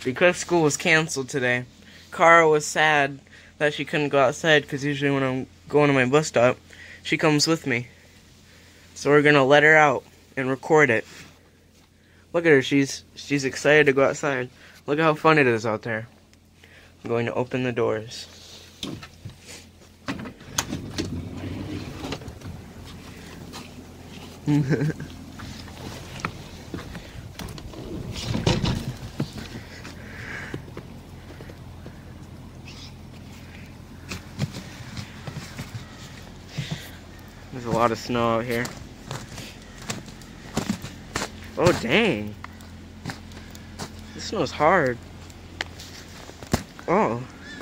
Because school was canceled today, Cara was sad that she couldn't go outside because usually when I'm going to my bus stop, she comes with me. So we're gonna let her out and record it. Look at her, she's excited to go outside. Look at how fun it is out there. I'm going to open the doors. There's a lot of snow out here. Oh, dang. This snow's hard. Oh.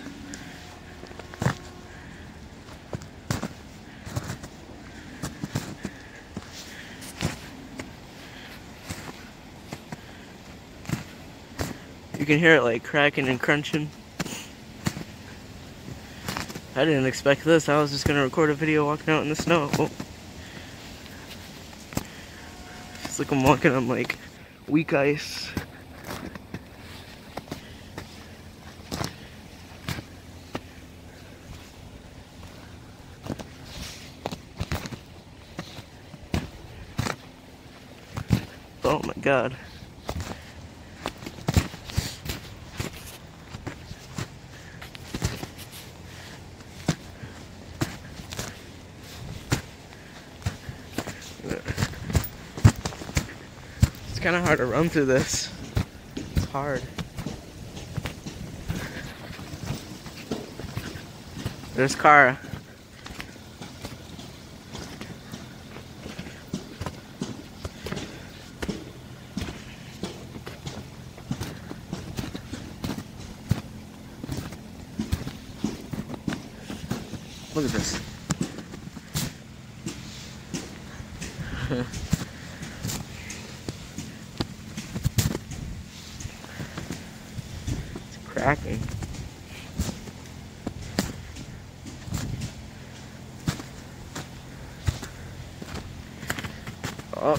You can hear it like cracking and crunching. I didn't expect this. I was just gonna record a video walking out in the snow. Oh. It's like I'm walking on like weak ice. Oh my god. It's kind of hard to run through this. It's hard. There's Cara. Look at this. It's cracking. Oh,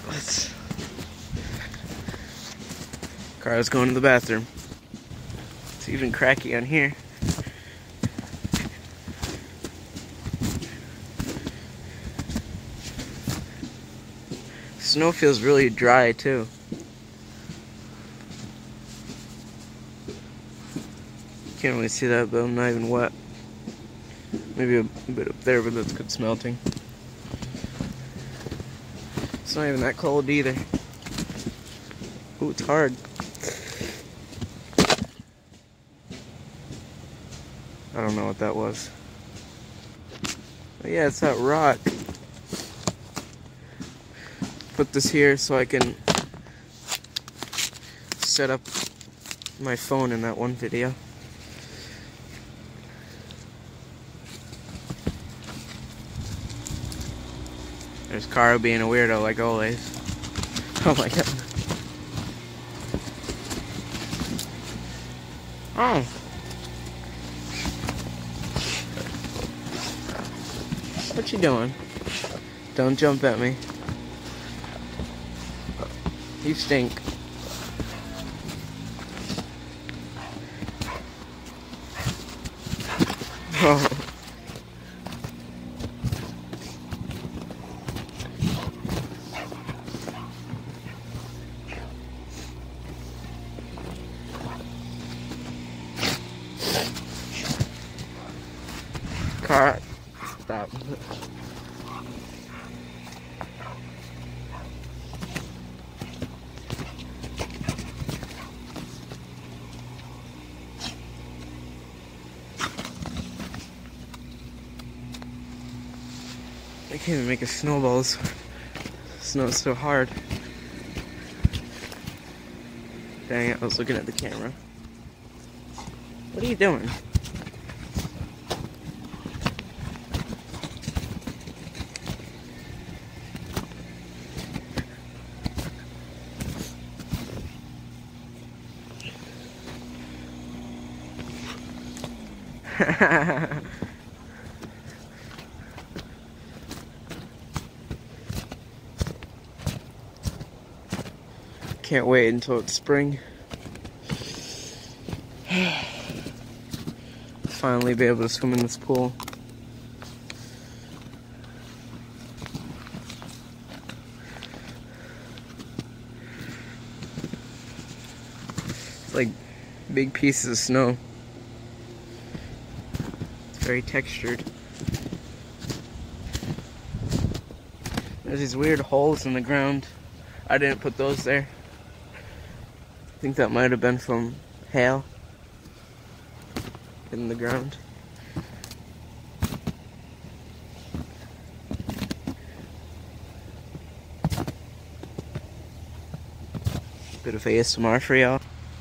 Cara's going to the bathroom. It's even cracky on here. Snow feels really dry too. Can't really see that, but I'm not even wet. Maybe a bit up there, but that's good smelting. It's not even that cold either. Ooh, it's hard. I don't know what that was. But yeah, it's that rock. Put this here so I can set up my phone in that one video. There's Cara being a weirdo like always. Oh my god. Oh. What you doing? Don't jump at me. You stink. Oh. Car. Stop. I can't even make a snowball. Snow's so hard. Dang it, I was looking at the camera. What are you doing? Can't wait until it's spring. finally be able to swim in this pool. It's like big pieces of snow. It's very textured. There's these weird holes in the ground. I didn't put those there. I think that might have been from hail in the ground. Bit of ASMR for y'all.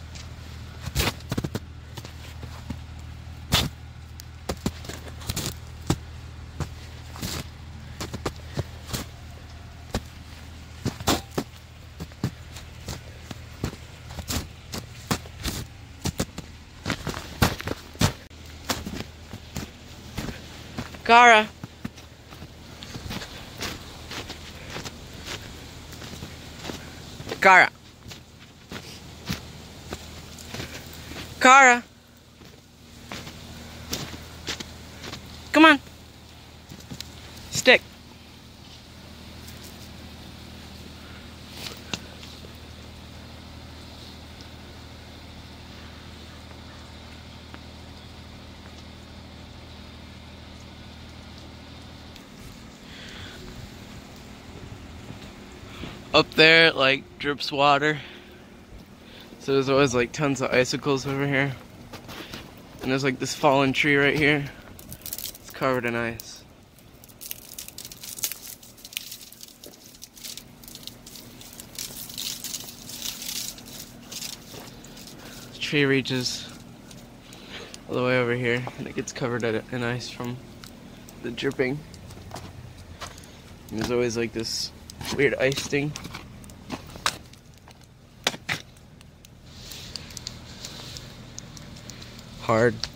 Kara. Kara. Kara. Come on. Stick. Up there it like drips water, so there's always like tons of icicles over here, and there's like this fallen tree right here. It's covered in ice. The tree reaches all the way over here, and it gets covered in ice from the dripping. And there's always like this weird ice thing. Hard.